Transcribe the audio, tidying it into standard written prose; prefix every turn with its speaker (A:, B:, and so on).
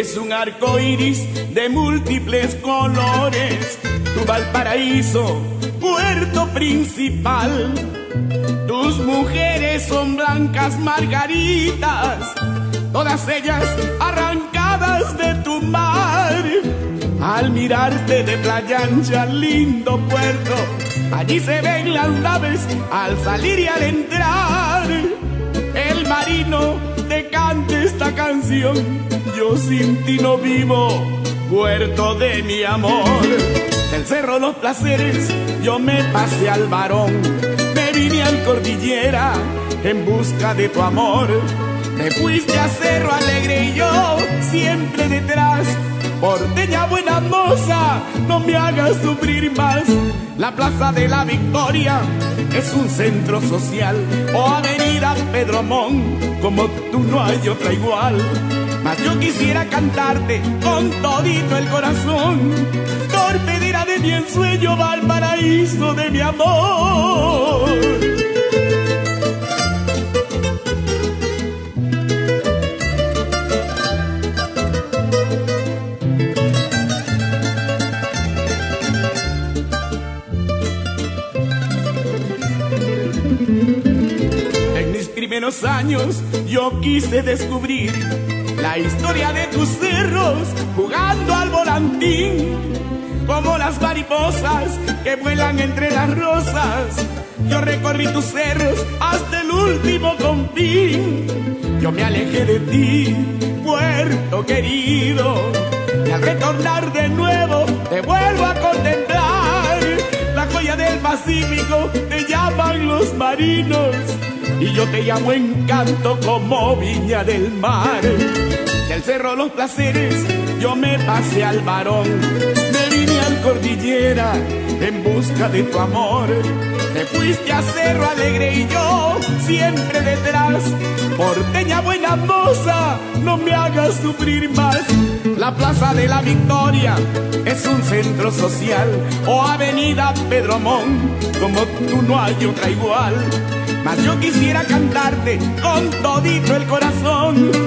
A: Es un arco iris de múltiples colores, tu Valparaíso, puerto principal. Tus mujeres son blancas margaritas, todas ellas arrancadas de tu mar. Al mirarte de playa ancha, lindo puerto, allí se ven las naves al salir y al entrar. El marino te canta esta canción: yo sin ti no vivo, puerto de mi amor. Del Cerro Los Placeres yo me pasé al Barón, me vine al Cordillera en busca de tu amor. Te fuiste a Cerro Alegre y yo siempre detrás. Porteña buena moza, no me hagas sufrir más. La Plaza de la Victoria es un centro social, o Avenida Pedro Montt, como tú no hay otra igual. Mas yo quisiera cantarte con todito el corazón, torpedera de mi ensueño, Valparaíso de mi amor. Primeros años yo quise descubrir la historia de tus cerros, jugando al volantín, como las mariposas que vuelan entre las rosas. Yo recorrí tus cerros hasta el último confín. Yo me alejé de ti, puerto querido, y al retornar de nuevo te vuelvo a contemplar. La joya del Pacífico te llaman los marinos, y yo te llamo Encanto, como Viña del Mar. Del Cerro Los Placeres yo me pasé al Barón, me vine al Cordillera en busca de tu amor. Te fuiste a Cerro Alegre y yo siempre detrás. Porteña buena moza, no me hagas sufrir más. La Plaza de la Victoria es un centro social, o Avenida Pedro Montt, como tú no hay otra igual. Mas yo quisiera cantarte con todito el corazón,